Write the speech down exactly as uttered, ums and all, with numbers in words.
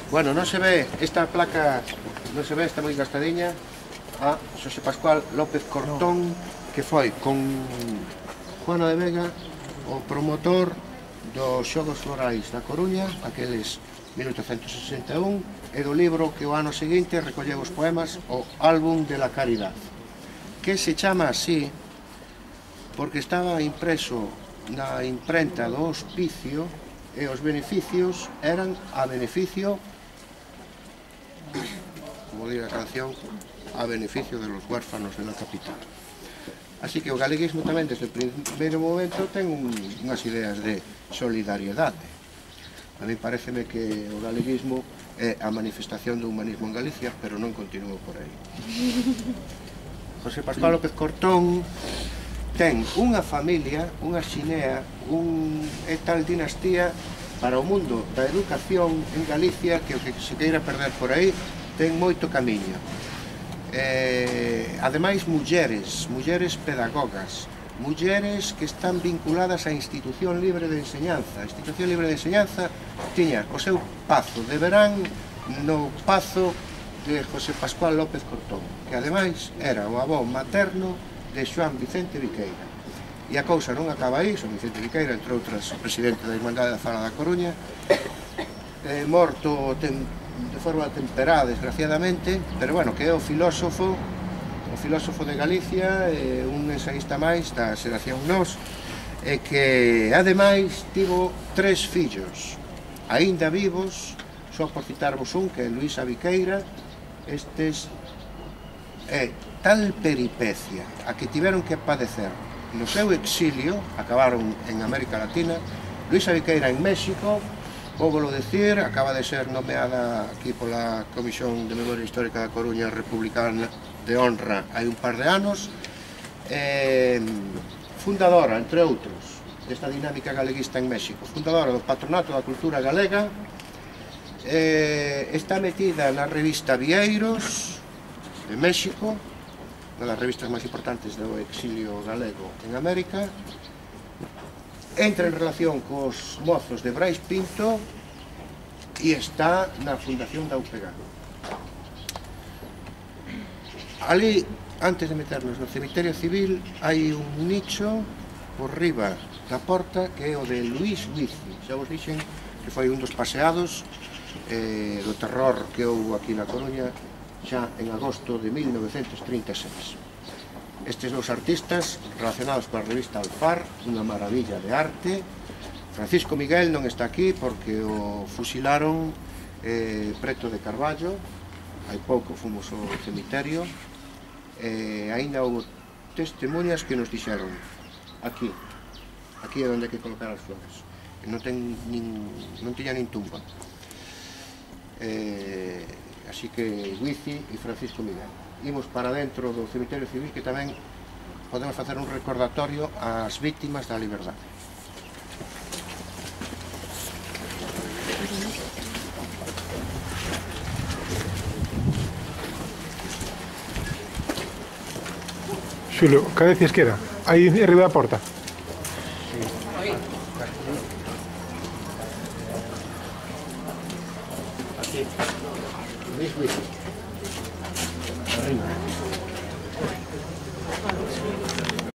Bueno, non se ve, esta placa non se ve, está moi gastadiña, a Xosé Pascual López Cortón, que foi con Juana de Vega o promotor dos Xogos Florais da Coruña, aqueles mil oitocentos sesenta e un, e do libro que o ano seguinte recolleu os poemas, o Álbum de la Caridad, que se chama así porque estaba impreso na imprenta do Hospicio e os beneficios eran a beneficio, como diga a canción, a beneficio de los huérfanos de la capital. Así que o galeguismo tamén desde o primeiro momento ten un, unhas ideas de solidariedade. A mí pareceme que o galeguismo é a manifestación do humanismo en Galicia, pero non continuo por aí. José Pascual López Cortón ten unha familia, unha xinea, un, é tal dinastía para o mundo da educación en Galicia que o que se queira perder por aí ten moito camiño. Eh, ademais, mulleres, mulleres pedagogas, mulleres que están vinculadas á Institución Libre de Enseñanza. A Institución Libre de Enseñanza tiña o seu pazo de verán no pazo de José Pascual López Cortón, que ademais era o avó materno de Xoán Vicente Viqueira. E a cousa non acaba aí. Xoán Vicente Viqueira, entre outras, o presidente da Irmandade da Fala da Coruña, eh, morto tem, de forma temperada, desgraciadamente, pero bueno, que é o filósofo, o filósofo de Galicia, eh, un ensaísta máis da xeración Nós, e que, ademais, tivo tres fillos, aínda vivos, só por citarvos un, que é Luisa Viqueira. Estes é tal peripecia a que tiveron que padecer no seu exilio, acabaron en América Latina. Luisa Viqueira en México, vóvolo decir, acaba de ser nomeada aquí pola Comisión de Memoria Histórica da Coruña Republicana de Honra hai un par de anos, eh, fundadora, entre outros, desta dinámica galeguista en México, fundadora do Patronato da Cultura Galega, eh, está metida na revista Vieiros de México, unha das revistas máis importantes do exilio galego en América. Entra en relación cos mozos de Brais Pinto e está na Fundación da U P G. Ali, antes de meternos no cemiterio civil, hai un nicho por riba da porta que é o de Luís Guici. Xa vos dixen que foi un dos paseados eh, do terror que houve aquí na Coruña xa en agosto de mil novecentos trinta e seis. Estes dous artistas relacionados coa revista Alfar, unha maravilla de arte. Francisco Miguel non está aquí porque o fusilaron eh, preto de Carballo, hai pouco fomos ao cemiterio, e eh, ainda houve testemunhas que nos dixeron aquí, aquí é onde hai que colocar as flores, que non, ten nin, non tiña nin tumba. Eh, así que Guici e Francisco Miguel. Imos para dentro do cemiterio civil, que tamén podemos facer un recordatorio ás víctimas da liberdade. Xulio, cada vez que era? Aí arriba da porta? Sí. Aquí. Luis Guici. Arriba.